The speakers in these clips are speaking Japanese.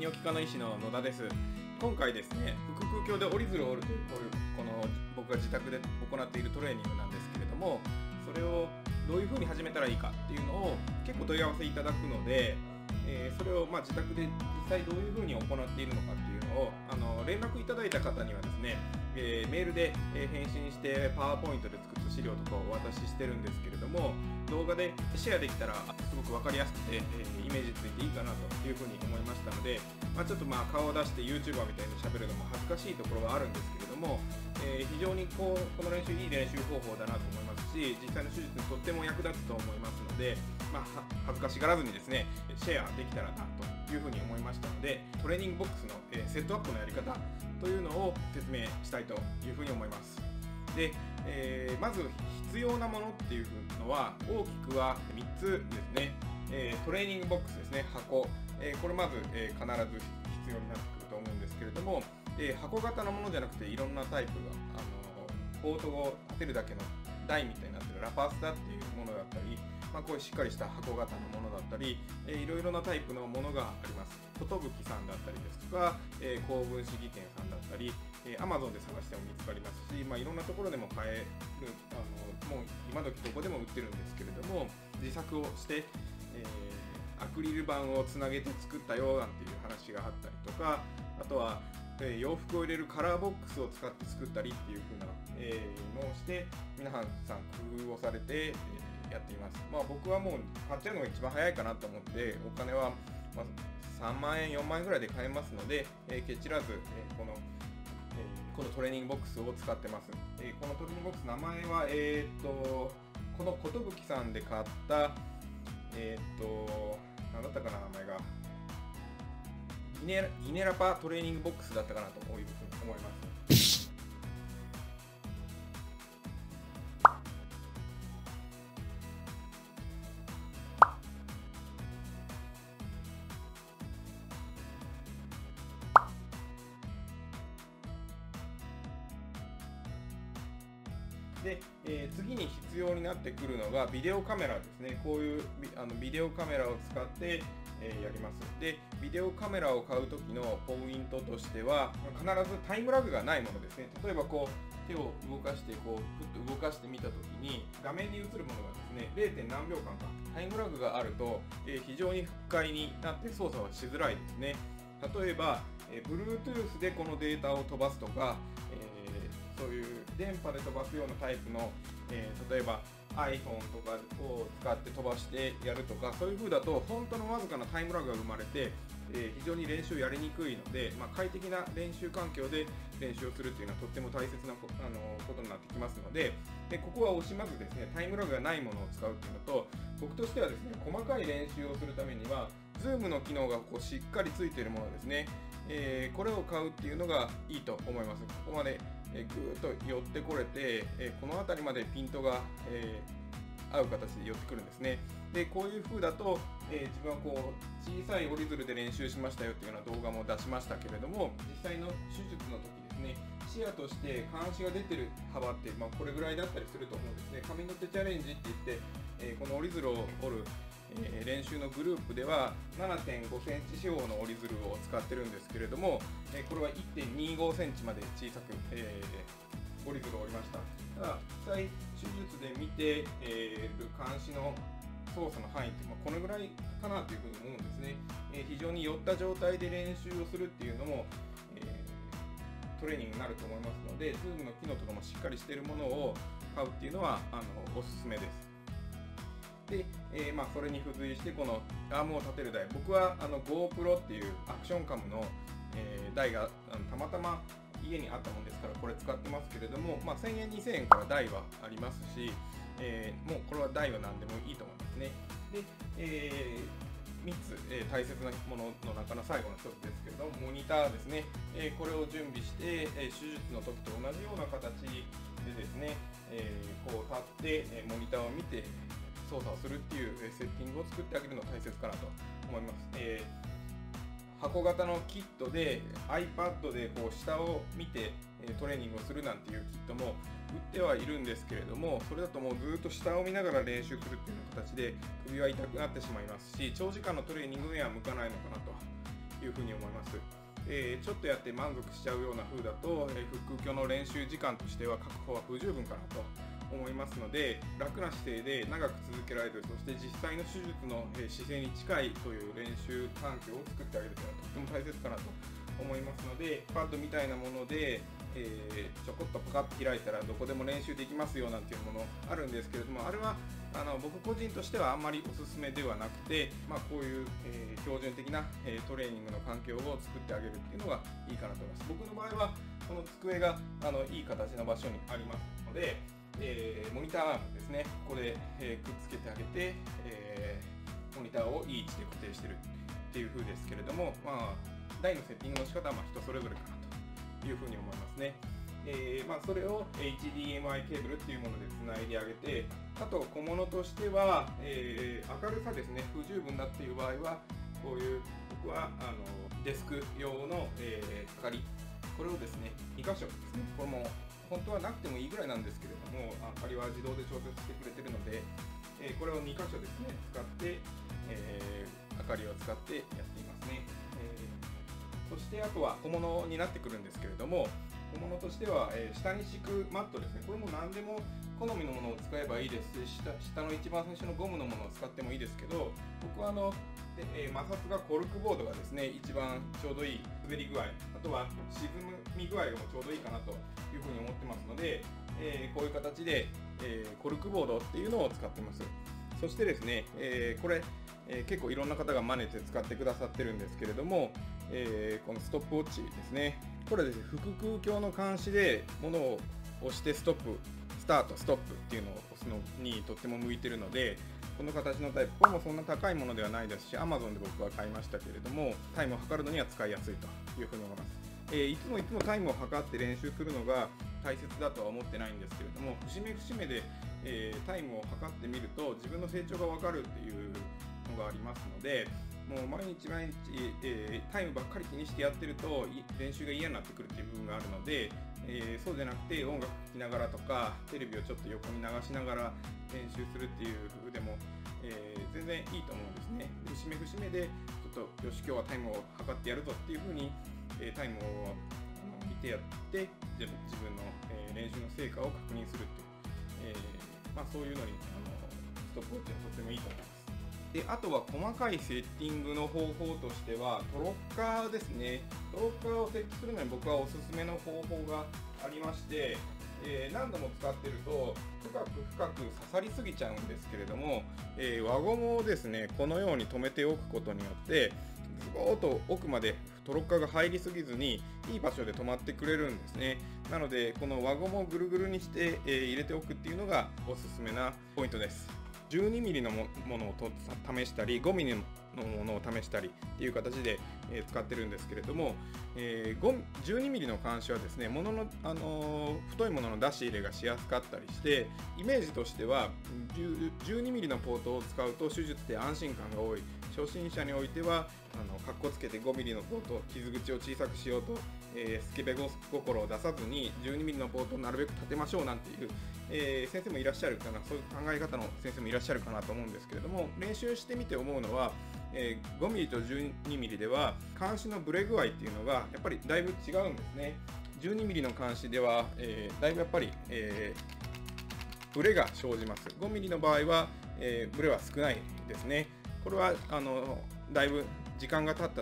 尿器科の医師の野田です。今回ですね、腹腔鏡で折り鶴を折るというこの僕が自宅で行っているトレーニングなんですけれども、それをどういうふうに始めたらいいかっていうのを結構問い合わせいただくので、それを自宅で実際どういうふうに行っているのかっていうのを連絡いただいた方にはですね、メールで返信してパワーポイントで作った資料とかをお渡ししてるんですけれども、動画でシェアできたらすごく分かりやすくて、イメージついていいかなというふうに思いましたので、ちょっと顔を出して YouTuber みたいに喋るのも恥ずかしいところはあるんですけれども、非常にこの練習いい練習方法だなと思いますし、実際の手術にとっても役立つと思いますので、恥ずかしがらずにですねシェアできたらなというふうに思いましたので、トレーニングボックスのセットアップのやり方というのを説明したいというふうに思います。で、まず必要なものっていうのは大きくは3つですね。トレーニングボックスですね、箱、これまず、必ず必要になってくると思うんですけれども、箱型のものじゃなくていろんなタイプがポートを立てるだけの台みたいになってるラパースタっていうものだったり、こういうしっかりした箱型のものだったり、いろいろなタイプのものがあります。寿さんだったりですとか、高分子技研さんだったり、Amazon で探しても見つかりますし、いろんなところでも買える、もう今時どこでも売ってるんですけれども、自作をして、アクリル板をつなげて作ったよなんていう話があったりとか、あとは洋服を入れるカラーボックスを使って作ったりっていう風なのをして皆さん工夫をされてやっています。僕はもう買っちゃうのが一番早いかなと思って、お金は3万円4万円ぐらいで買えますので、ケチらずこのトレーニングボックスを使ってます。このトレーニングボックス名前はこの寿さんで買った何だったかな、名前がギネラパトレーニングボックスだったかなというふうに思います。で、次に必要になってくるのがビデオカメラですね。こういうビデオカメラを使ってやります。で、ビデオカメラを買う時のポイントとしては、必ずタイムラグがないものですね。例えば手を動かしてふっと動かしてみた時に画面に映るものがですね 0. 何秒間かタイムラグがあると、非常に不快になって操作はしづらいですね。例えば、Bluetooth でこのデータを飛ばすとか、そういう電波で飛ばすようなタイプの、例えば iPhone とかを使って飛ばしてやるとか、そういう風だと本当のわずかなタイムラグが生まれて、非常に練習やりにくいので、快適な練習環境で練習をするというのはとっても大切なことになってきますので、ここは惜しまずですね、タイムラグがないものを使うっていうのと、僕としてはですね、細かい練習をするためには Zoom の機能がしっかりついているものですね、これを買うっていうのがいいと思います。ここまでぐーっと寄ってこれて、この辺りまでピントが、合う形で寄ってくるんですね。で、こういう風だと、自分は小さい折り鶴で練習しましたよっていうような動画も出しましたけれども、実際の手術の時ですね、視野として監視が出てる幅って、これぐらいだったりすると思うんですね。紙の手チャレンジって言って、この折り鶴を折る練習のグループでは 7.5 センチ四方の折り鶴を使ってるんですけれども、これは 1.25 センチまで小さく、折り鶴を折りました。ただ実際手術で見ている監視の操作の範囲って、このぐらいかなというふうに思うんですね。非常に寄った状態で練習をするっていうのも、トレーニングになると思いますので、Zoom の機能とかもしっかりしているものを買うっていうのはおすすめです。で、それに付随してこのアームを立てる台、僕はGoPro っていうアクションカムの、台がたまたま家にあったもんですからこれ使ってますけれども、1000円2000円から台はありますし、もうこれは台は何でもいいと思いますね。で、3つ、大切なものの中の最後の1つですけれども、モニターですね。これを準備して、手術の時と同じような形でですね、こう立って、モニターを見て操作をするっていうセッティングを作ってあげるのが大切かなと思います。箱型のキットで iPad で下を見てトレーニングをするなんていうキットも売ってはいるんですけれども、それだともうずっと下を見ながら練習するっていう形で首は痛くなってしまいますし、長時間のトレーニングには向かないのかなというふうに思います。ちょっとやって満足しちゃうような風だと、腹腔鏡の練習時間としては確保は不十分かなと思いますので、楽な姿勢で長く続けられる、そして実際の手術の姿勢に近いという練習環境を作ってあげるというのはとっても大切かなと思いますので、パッドみたいなもので、ちょこっとパカッと開いたらどこでも練習できますよなんていうものあるんですけれども、あれは僕個人としてはあんまりおすすめではなくて、こういう、標準的な、トレーニングの環境を作ってあげるっていうのがいいかなと思います。僕の場合はこの机がいい形の場所にありますので、モニターアームですね、ここで、くっつけてあげて、モニターをいい位置で固定してるっていう風ですけれども、台のセッティングの仕方は人それぞれかなというふうに思いますね。それを HDMI ケーブルっていうものでつないであげて、あと小物としては、明るさですね、不十分だっていう場合はこういう僕はデスク用の、明かり、これをですね2箇所ですね、これも本当はなくてもいいぐらいなんですけれども、明かりは自動で調節してくれてるので、これを2箇所ですね使って、明かりを使ってやっていますね。そしてあとは小物になってくるんですけれども、小物としては、下に敷くマットですね、これも何でも好みのものを使えばいいですし、下の一番最初のゴムのものを使ってもいいですけど、僕は摩擦がコルクボードがですね一番ちょうどいい滑り具合、あとは沈み具合がもちょうどいいかなというふうに思ってますので、こういう形で、コルクボードっていうのを使ってます。そしてですね、これ、結構いろんな方が真似て使ってくださってるんですけれども、このストップウォッチですね、これですね、腹腔鏡の監視で物を押してストップ、スタート、ストップっていうのを押すのにとっても向いてるので、この形のタイプ、これもそんな高いものではないですし、Amazon で僕は買いましたけれども、タイムを測るのには使いやすいというふうに思います。いつもタイムを測って練習するのが大切だとは思ってないんですけれども、節目節目で、タイムを測ってみると自分の成長が分かるっていうのがありますので、もう毎日毎日、タイムばっかり気にしてやってると練習が嫌になってくるっていう部分があるので、そうじゃなくて音楽聴きながらとかテレビをちょっと横に流しながら練習するっていう風でも、全然いいと思うんですね。節目節目でちょっとよし今日はタイムを測ってやるぞっていう風に、タイムを見てやって自分の、練習の成果を確認するっていう、そういうのにストップウォッチはとってもいいと思います。で、あとは細かいセッティングの方法としてはトロッカーですね。トロッカーを設置するのに僕はおすすめの方法がありまして、何度も使ってると深く刺さりすぎちゃうんですけれども、輪ゴムをですねこのように留めておくことによってズボーっと奥までトロッカーが入りすぎずにいい場所で止まってくれるんですね。なのでこの輪ゴムをぐるぐるにして、入れておくっていうのがおすすめなポイントです。12mm のものを試したり 5mm のものを試したりっていう形で、使ってるんですけれども、12mm の鉗子はですね物の、太いものの出し入れがしやすかったりして、イメージとしては 12mm のポートを使うと手術で安心感が多い、初心者においてはかっこつけて 5mm のポート、傷口を小さくしようと、スケベ心を出さずに 12mm のポートをなるべく立てましょうなんていう、先生もいらっしゃるかな、そういう考え方の先生もいらっしゃるかなと思うんですけれども、練習してみて思うのは、5mm と 12mm では鉗子のブレ具合っていうのがやっぱりだいぶ違うんですね。12mm の鉗子では、だいぶやっぱり、ブレが生じます。5mm の場合は、ブレは少ないですね。これはだいぶ時間が経った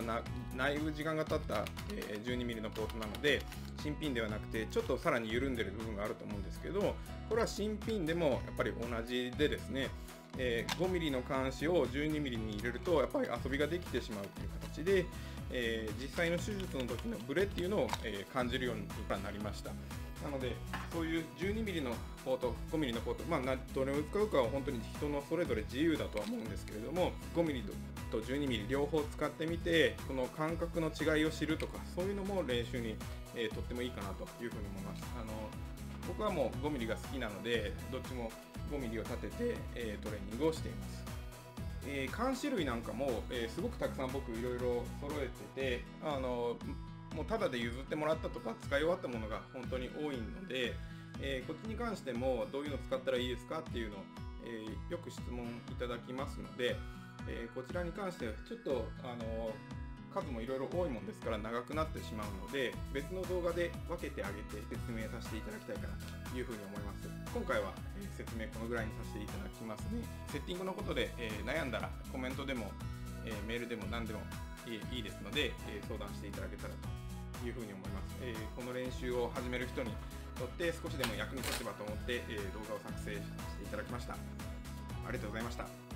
12mm のポートなので新品ではなくてちょっとさらに緩んでる部分があると思うんですけど、これは新品でもやっぱり同じでですね、5mm の鉗子を 12mm に入れるとやっぱり遊びができてしまうという形で、実際の手術の時のブレっていうのを、感じるようになりました。なのでそういう 12mm のポート、5mm のポート、どれを使うかは本当に人のそれぞれ自由だとは思うんですけれども、5mm と 12mm 両方使ってみてこの感覚の違いを知るとか、そういうのも練習に、とってもいいかなというふうに思います。僕はもう 5mm が好きなのでどっちも 5mm を立てて、トレーニングをしています。鉗子類なんかも、すごくたくさん僕いろいろ揃えてて、もうタダで譲ってもらったとか使い終わったものが本当に多いので、こっちに関してもどういうの使ったらいいですかっていうのを、よく質問いただきますので、こちらに関してはちょっと数もいろいろ多いもんですから長くなってしまうので、別の動画で分けてあげて説明させていただきたいかなというふうに思います。今回は説明このぐらいにさせていただきますね。セッティングのことで悩んだらコメントでもメールでも何でもいいですので相談していただけたらというふうに思います。この練習を始める人にとって少しでも役に立てばと思って動画を作成させていただきました。ありがとうございました。